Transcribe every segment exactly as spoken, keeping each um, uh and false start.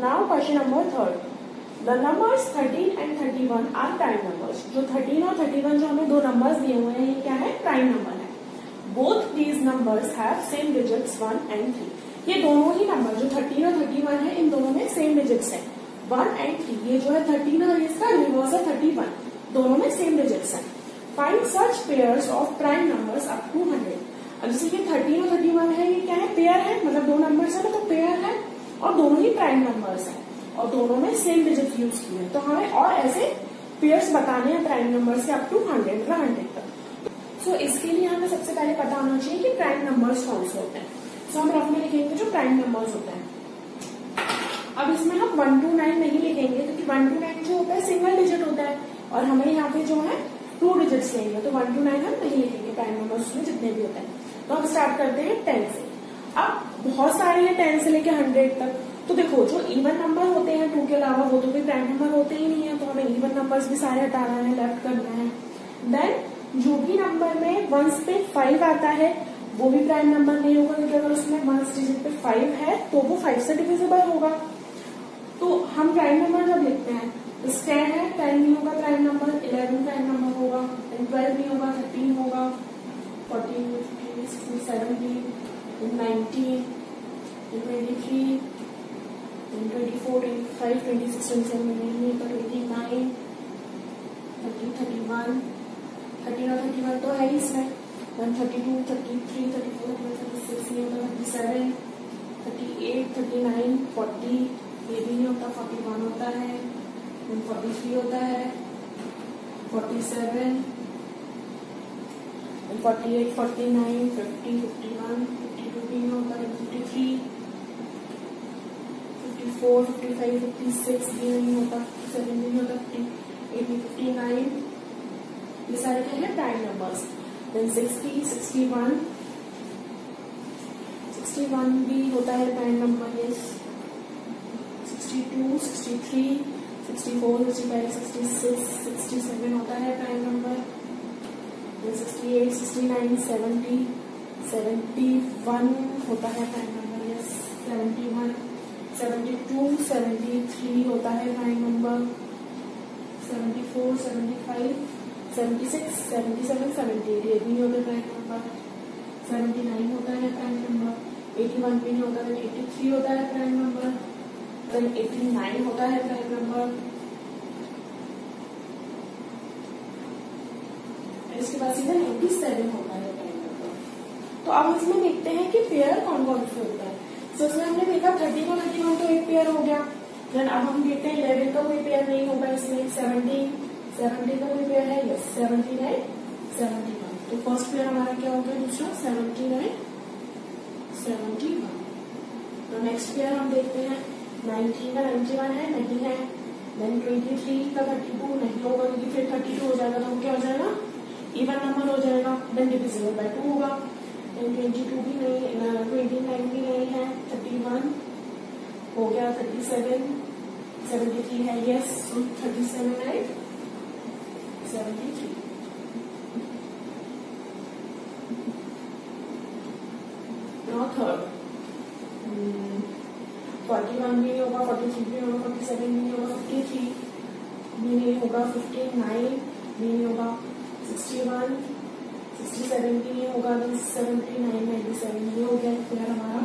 Now question number third, the numbers thirteen and thirty one are prime numbers. जो thirteen और thirty one जो हमें दो numbers दिए हुए हैं, ये क्या है? प्राइम नंबर है। Both these numbers have same digits one and three. ये दोनों ही नंबर जो थर्टीन और थर्टी वन है, इन दोनों में सेम डिजिट्स है, वन एंड थ्री। ये जो है थर्टीन और इसका रिवर्स है थर्टी वन, दोनों में सेम डिजिट्स है। Find such pairs of prime numbers up to hundred. अब जैसे ये थर्टीन और थर्टी वन है, ये क्या है? पेयर है, मतलब दो नंबर्स है ना, तो पेयर है और दोनों ही प्राइम नंबर्स है और दोनों में सेम डिजिट यूज किए हैं। तो हमें और ऐसे पेयर्स बताने हैं प्राइम नंबर्स के अप टू हंड्रेड, मतलब हंड्रेड तक। सो so, इसके लिए हमें सबसे पहले पता होना चाहिए कि प्राइम नंबर्स कौन से होते हैं। सो so, हम रफ में लिखेंगे जो प्राइम नंबर्स होते हैं। अब इसमें हम वन टू नाइन नहीं लिखेंगे क्योंकि वन टू नाइन जो होता है सिंगल डिजिट होता है और हमें यहाँ पे जो है टू डिजिट्स लेंगे, तो वन टू नाइन हम नहीं लिखेंगे प्राइम नंबर्स में जितने भी होते हैं। तो हम स्टार्ट करते हैं टेन से। अब बहुत सारे हैं टेन से लेके हंड्रेड तक। तो देखो जो इवन नंबर होते हैं टू के अलावा वो तो भी प्राइम नंबर होते ही नहीं है, तो हमें इवन नंबर्स भी सारे हटाना है, लेफ्ट करना है। देन जो भी नंबर में वंस पे फाइव आता है वो भी प्राइम नंबर नहीं होगा, क्योंकि अगर उसमें वंस डिजिट पे फाइव है तो वो फाइव से डिविजिबल होगा। तो हम प्राइम नंबर जब लिखते हैं, टेन है, टेन नहीं होगा prime number, eleven prime number होगा, ट्वेल्व नहीं होगा, थर्टीन होगा, fourteen, fifteen, sixteen, seventeen, nineteen, twenty three, twenty four, twenty five, twenty six, twenty seven, twenty nine, thirty, thirty one, thirteen और थर्टी वन तो है ही इसमें, one thirty two, thirty three, thirty four, thirty six नहीं होता, thirty seven, thirty eight, thirty nine, forty, ये भी नहीं होता, फोर्टी वन होता है, फोर्टी थ्री होता है, forty seven, forty eight, forty nine, fifty, fifty one, fifty two भी नहीं होता, fifty three, fifty four, fifty five, fifty six भी नहीं होता, फिफ्टी सेवन भी नहीं होता, फिफ्टी एट, फिफ्टी नाइन, ये सारे क्या है? Prime numbers. Then sixty, sixty one, sixty one भी होता है prime number, yes. Sixty two, sixty three, sixty four, sixty five, sixty six, sixty seven होता है prime number. Then sixty eight, sixty nine, seventy, seventy one होता है prime number, yes. Seventy one, seventy two, seventy three होता है prime number. Seventy four, seventy five, seventy six, seventy seven, seventy eight, ये भी नहीं होता prime number. Seventy nine होता है प्राइम नंबर। एटी वन भी नहीं होता, देन एटी थ्री होता है prime number. Then eighty nine होता है प्राइम नंबर। इसके बाद सीधा एटी सेवन होता है प्राइम नंबर। तो अब इसमें देखते हैं कि पेयर कौन कौन से होता है। तो इसमें हमने देखा थर्टी को थर्टी वन तो एक पेयर हो गया। देन अब हम देखते हैं इलेवन का कोई पेयर नहीं होगा इसमें। सेवनटीन, सेवनटीन का कोई पेयर है, yes. Seventy nine, seventy one, तो फर्स्ट पेयर हमारा क्या हो गया? दूसरा सेवनटी नाइन, सेवनटी वन। तो नेक्स्ट पेयर हम देखते हैं नाइनटीन का नाइनटी वन है, नहीं है। देन ट्वेंटी थ्री का थर्टी टू नहीं होगा क्योंकि फिर थर्टी टू हो जाएगा, तो क्या हो जाएगा? इवन नंबर हो जाएगा। देन डिविजिबल बाय टू होगा। देन ट्वेंटी टू भी नहीं, ट्वेंटी नाइन भी नहीं है, थर्टी वन हो गया, थर्टी सेवन, सेवेंटी थ्री है, यस। थर्टी सेवन है, seventy three. Now third, forty one भी नहीं होगा, फोर्टी थ्री भी नहीं होगा, फोर्टी सेवन भी नहीं होगा, फिफ्टी थ्री भी नहीं होगा, फिफ्टी नाइन भी नहीं होगा, सिक्सटी वन, सिक्सटी सेवन भी नहीं होगा, सेवेंटी नाइन, नाइन्टी सेवन ये हो गया फिर हमारा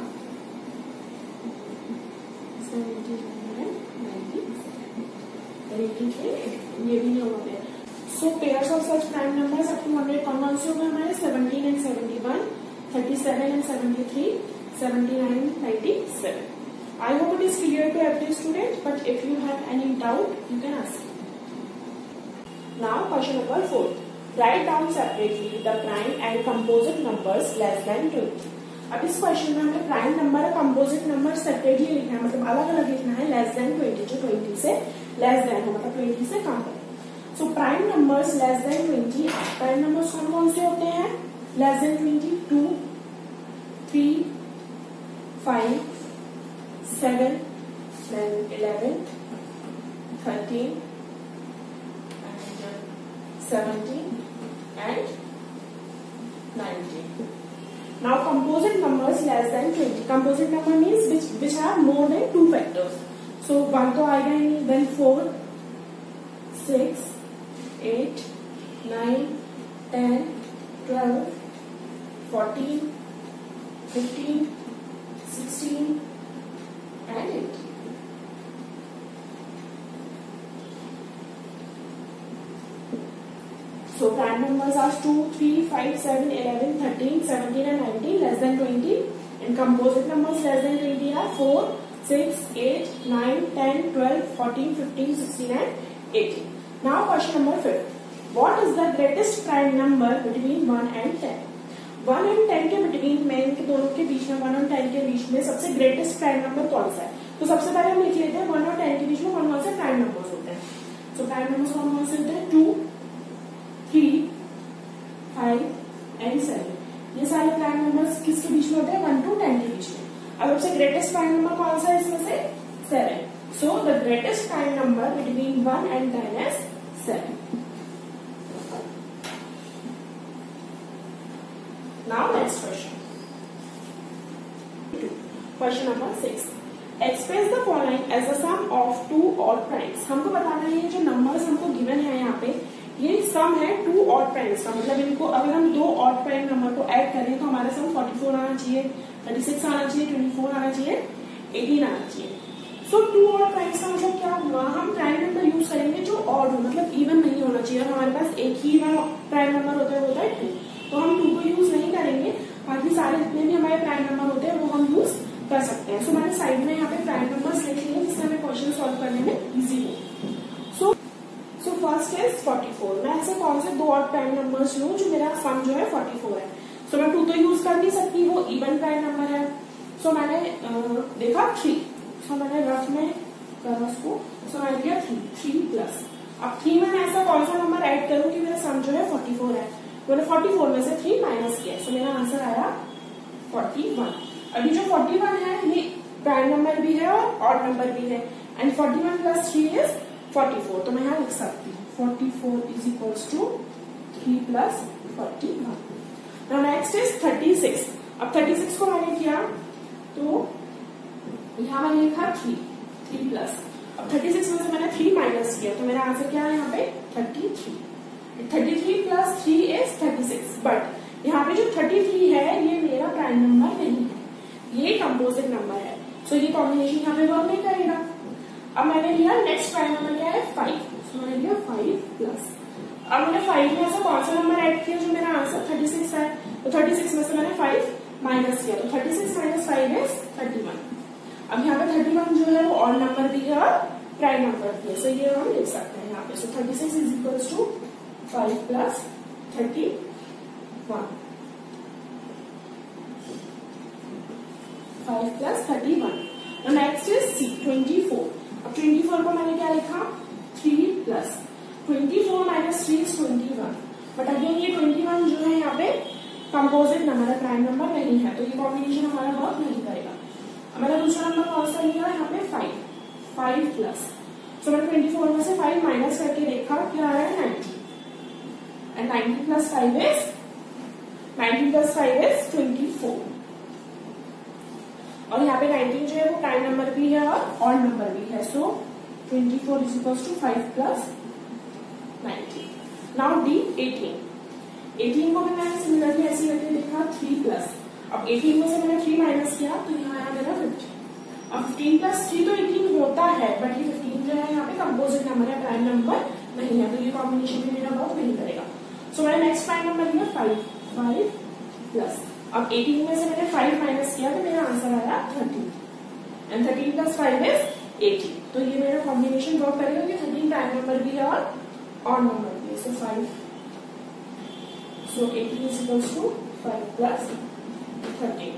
seventy nine, ninety seven, eighty three, ये भी नहीं होगा pair. So pairs of such prime numbers up to hundred कौन कौन से होंगे हमारे? Seventeen and seventy one, thirty seven and seventy three, seventy nine, ninety seven. I hope it is clear to every student, but if you have any doubt, you can ask. Now question number four. Write down separately the prime and composite numbers less than twenty. अब इस question में हमें prime number और composite number separately लिखना है, मतलब अलग अलग लिखना है। लेस देन ट्वेंटी, जो ट्वेंटी से लेस देन हो, मतलब ट्वेंटी से कम है। So prime numbers less than twenty, prime numbers कौन कौन से होते हैं? Less than twenty, two, three, five, seven, then eleven, thirteen, and uh, seventeen, and nineteen. Now composite numbers less than twenty. Composite number means which which have more than two factors. So one तो आएगा ही नहीं, then four, six, eight, nine, ten, twelve, fourteen, fifteen, sixteen and eighteen. So prime numbers are two, three, five, seven, eleven, thirteen, seventeen and nineteen less than twenty, and composite numbers less than twenty are four, six, eight, nine, ten, twelve, fourteen, fifteen, sixteen and eighteen. Now question number fifth. What is the greatest prime number between one and ten? one and ten के between में, इनके दोनों के बीच में, one और ten के बीच में सबसे greatest prime number कौन सा है? तो सबसे पहले हम लिख लेते हैं one और ten के बीच में कौन कौन से prime numbers होते हैं. So prime numbers कौन कौन से होते हैं? two, three, five and seven. ये सारे प्राइम नंबर्स किसके बीच में होते हैं? वन टू टेन के बीच में. अब सबसे ग्रेटेस्ट प्राइम नंबर कौन सा है इसमें से? Seven. So the greatest prime number between one and ten is seven. Now next question. Question number six. Express the following as a sum of two odd primes. हमको बताना है जो numbers हमको गिवन है यहाँ पे, ये सम है टू ऑड प्राइम्स का. मतलब इनको अगर हम दो ऑड प्राइम नंबर को ऐड करें तो हमारा सम फोर्टी फोर आना चाहिए, थर्टी सिक्स आना चाहिए, ट्वेंटी फोर आना चाहिए, एटीन आना चाहिए. सो टू ऑड प्राइम्स का मतलब क्या हुआ? हम प्राइम नंबर यूज करेंगे जो ऑड हो, मतलब इवन नहीं होना चाहिए. और हमारे पास एक ही प्राइम नंबर होता है, होता है टू, तो हम टू को यूज नहीं करेंगे. बाकी सारे जितने भी हमारे प्राइम नंबर होते हैं वो हम यूज कर सकते हैं. सो मैंने साइड में यहाँ पे प्राइम नंबर्स लिख लिए जिससे हमें क्वेश्चन सॉल्व करने में इजी हो. So so first is forty four. मैं ऐसे कौन से दो और प्राइम नंबर्स लूं जो मेरा सम जो है फोर्टी फोर है. सो so, मैं टू तो यूज कर नहीं सकती, वो इवन प्राइम नंबर है. सो so, मैंने आ, देखा थ्री. सो so, मैंने रफ में करा उसको. सो so, मैंने किया थ्री, थ्री प्लस. अब थ्री में मैं ऐसा कौन सा नंबर ऐड करूं कि मेरा सम जो है फोर्टी फोर है. मैंने फोर्टी फोर में से थ्री माइनस किया. सो so, मेरा आंसर आया फोर्टी वन. अभी जो फोर्टी वन है ये प्राइम नंबर भी है और ऑड नंबर भी है. And forty one plus three is forty four. तो मैं यहाँ लिख सकती हूँ forty four is equals to three plus forty one. Now next is thirty six. अब थर्टी सिक्स को मैंने किया तो यहाँ मैंने लिखा थ्री, थ्री प्लस. अब थर्टी सिक्स में से मैंने थ्री माइनस किया तो मेरा आंसर क्या है यहाँ पे? Thirty three. Thirty three plus three is thirty six. But यहाँ पे जो थर्टी थ्री है ये मेरा प्राइम नंबर नहीं है, ये कंपोजिट नंबर है. सो so, ये कॉम्बिनेशन यहाँ पे वर्क नहीं करेगा. अब मैंने लिया नेक्स्ट प्राइम नंबर क्या है? फाइव. सो मैंने लिया फाइव प्लस. अब मैंने फाइव में ऐसा कौन सा नंबर ऐड किया जो मेरा आंसर थर्टी सिक्स है? तो थर्टी सिक्स में से मैंने फाइव माइनस किया तो thirty six minus five is thirty one. अब यहाँ पे थर्टी वन जो है वो ऑड नंबर भी है और प्राइम नंबर भी है. सो ये हम लिख सकते हैं यहाँ पे. So thirty six is equals to five plus thirty one. Five plus thirty one. Next is C twenty four. अब ट्वेंटी फोर को मैंने क्या लिखा? Three plus twenty four minus three is twenty one. But again ये twenty one जो है यहाँ पे कंपोजिट नंबर है, प्राइम नंबर नहीं है, तो ये कॉम्बिनेशन हमारा वर्क नहीं करेगा. अब मैंने दूसरा नंबर कौन सा लिया? यहाँ पे फाइव. Five plus. सो मैंने ट्वेंटी फोर में से फाइव माइनस करके देखा क्या आया? Ninety. And ninety plus five is ninety plus five is twenty four. और यहाँ पे नाइनटीन जो है वो प्राइम नंबर भी है और ऑड नंबर भी है. So twenty four is equals to five plus nineteen. Now D eighteen. Eighteen को भी मैंने सिमिलरली ऐसे करके लिखा थ्री प्लस. अब एटीन में से मैंने थ्री माइनस किया तो यहाँ आया मेरा फिफ्टीन. अब फिफ्टीन प्लस थ्री तो एटीन होता है, बट ये फिफ्टीन जो है यहाँ पे कंपोजिट नंबर है, प्राइम नंबर नहीं है, तो ये कॉम्बिनेशन भी मेरा वर्क नहीं करेगा. सो मैंने नेक्स्ट प्राइम नंबर लिया फाइव. Five plus. अब एटीन में से मैंने फाइव माइनस किया तो मेरा आंसर आया thirteen. And thirteen plus five is eighteen. तो ये मेरा कॉम्बिनेशन वर्क करेगा कि थर्टीन प्राइम नंबर भी है और ऑड नंबर भी है. So five. So eighteen is equals to five plus thirteen.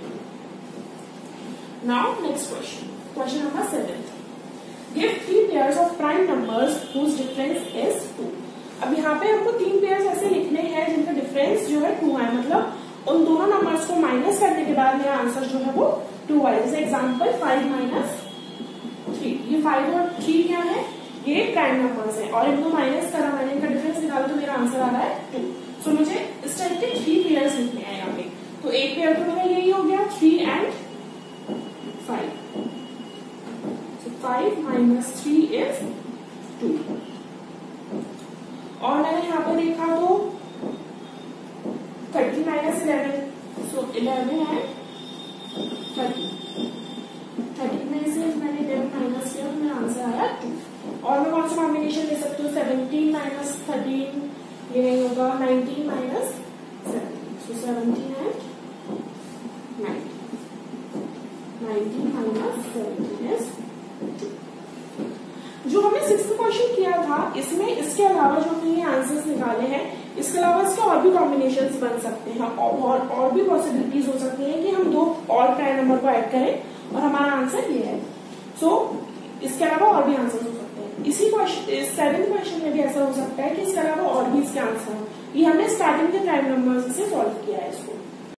Now next question. Question number seven. Give three pairs of prime numbers whose difference is two. अब यहाँ पे हमको तीन पेयर्स ऐसे लिखने हैं जिनका डिफरेंस जो है टू है. मतलब उन दोनों नंबर्स को माइनस करने के बाद मेरा आंसर जो है वो टू आए. जैसे एग्जाम्पल फाइव माइनस थ्री. ये फाइव और थ्री क्या है? ये प्राइम नंबर्स हैं और इनको माइनस करा मैंने, इनका डिफरेंस निकाला तो मेरा आंसर आ रहा है टू. सो मुझे इस टाइप के थ्री पेयर्स लिखने हैं यहाँ पे. तो एक पेयर तो मेरा यही हो गया three and five. Five minus three is two. और मैंने यहाँ पे देखा तो thirty minus eleven, so eleven है थर्टी, थर्टी में से मैंने इलेवन माइनस किया तो मेरा आंसर आया टू। और मैं कौन सा कॉम्बिनेशन ले सकती हूँ, सेवनटीन माइनस थर्टीन, ये नहीं होगा, nineteen minus seventeen, so seventeen and nineteen, nineteen minus seventeen is two. जो हमने सिक्स्थ क्वेश्चन किया था इसमें इसके अलावा जो हमने ये आंसर्स निकाले हैं, इसके अलावा इसके और भी कॉम्बिनेशंस बन सकते हैं और, और, और भी पॉसिबिलिटीज हो सकती है कि हम दो और प्राइम नंबर को ऐड करें और हमारा आंसर ये है। सो so, इसके अलावा और भी आंसर हो सकते हैं। इसी क्वेश्चन सेवेंथ क्वेश्चन में भी ऐसा हो सकता है कि इसके अलावा और भी इसके आंसर हो। ये हमने स्टार्टिंग के प्राइम नंबर्स से सॉल्व किया है इसको।